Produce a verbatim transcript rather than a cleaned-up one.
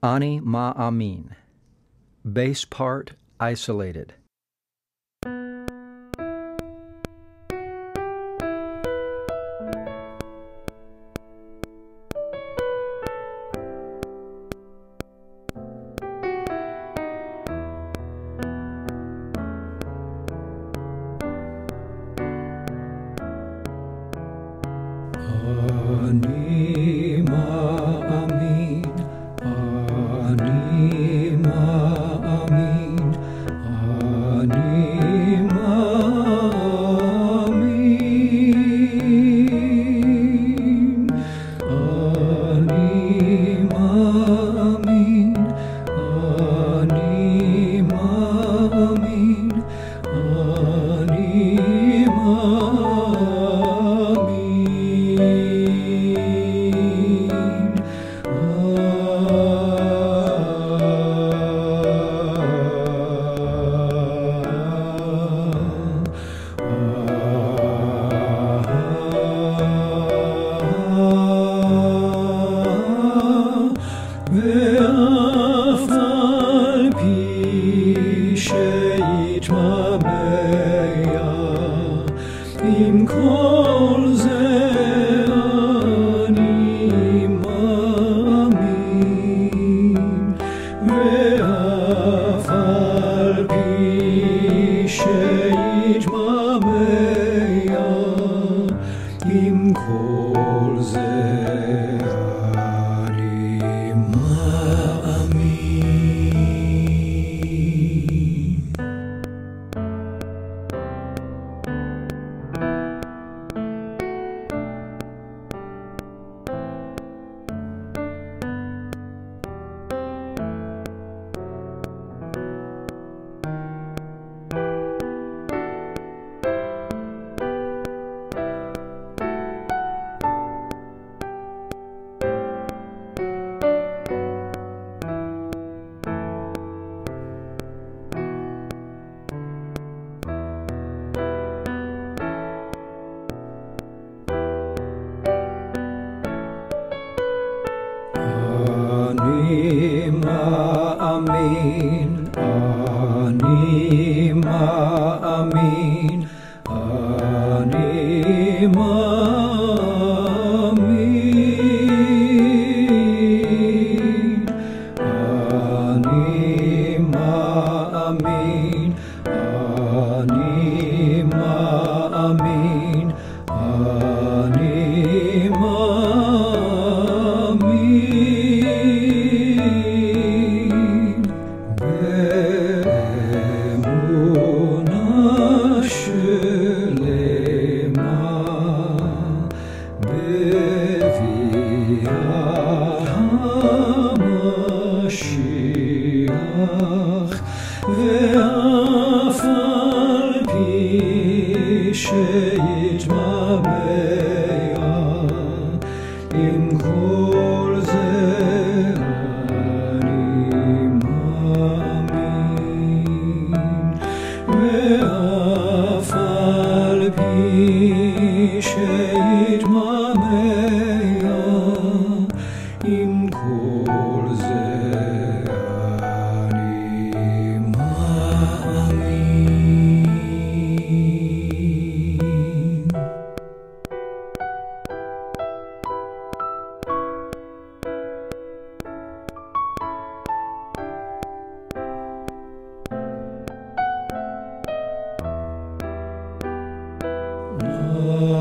Ani Ma Amin. Bass part isolated. Ani Ma Amin, Ani Ma Amin, Ani Ma Amin, Ani Ma Amin, Ani Ma Amin, Ani Ma ואף על פי שיתמהמה עם כל זה אני מאמין, ואף על פי שיתמהמה עם כל זה Ani Ma Amin, Ani Ma Amin, Ani Ma Amin, Ani Ma Amin, Ani Ma Amin, Ani Ma ואף על פי שיתמהמה עם כל זה אני מאמין, ואף על פי שיתמהמה עם כל זה Oh